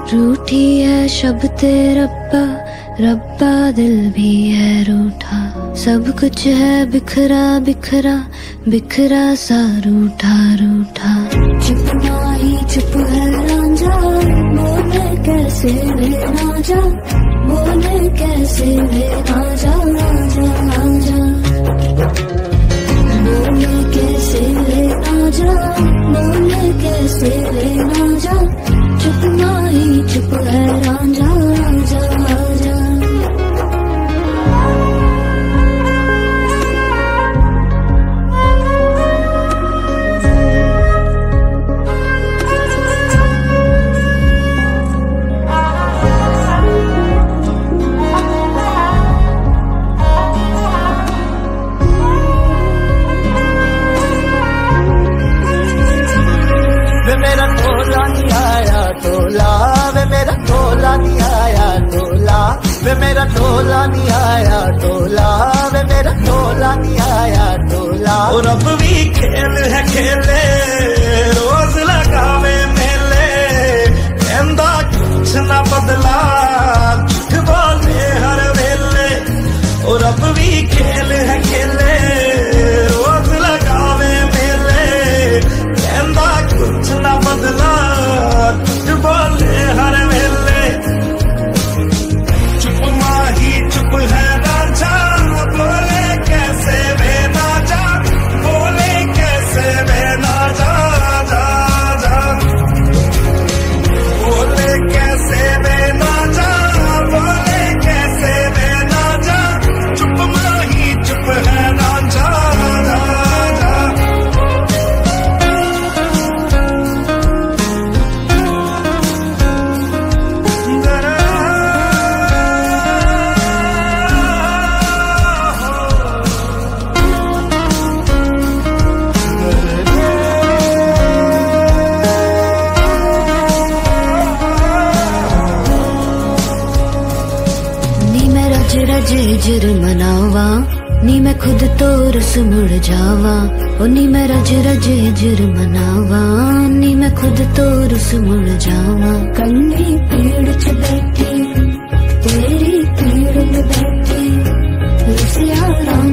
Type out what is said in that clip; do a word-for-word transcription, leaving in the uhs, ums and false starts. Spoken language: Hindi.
रूठी है शब्द रब्बा, रब्बा दिल भी है रूठा। सब कुछ है बिखरा बिखरा, बिखरा सा रूठा रूठा। चुप ना ही चुप है रांझा, बोले कैसे रे रांझा, बोले कैसे रे रांझा रांझा रांझा। बोले कैसे रे रांझा, बोले कैसे रे रांझा। चुप ना ही चुप है रांझा रांझा रांझा। मेरा टोला नहीं आया टोला, वे मेरा टोला नहीं आया टोला, वे मेरा टोला नहीं आया टोला, वे मेरा टोला नहीं आया टोला। और अब भी खेल है खेले, रोज लगावे मेले, कहंदा कुछ ना बदला, झूठ बोले हर वेले। और अब भी खेल है खेले, रोज लगावे मेले, कहंदा कुछ ना बदला, झूठ बोले हर वेले। चुप माही चुप है रांझा, बोले कैसे वे ना जा, बोले कैसे वे ना जा जा जा। बोले कैसे वे ना जा, बोले कैसे वे ना जा। चुप माही चुप है रांझा जा जा। रज जिर मनावा, नी मैं खुद तो रस मुड़ जावा। ओ नी मैं रज रज जिर मनावा, नी मैं खुद तो रस मुड़ जावा। कन्नी पेड़ च बैठी, तेरी पीड़ में बैठी, रुसिया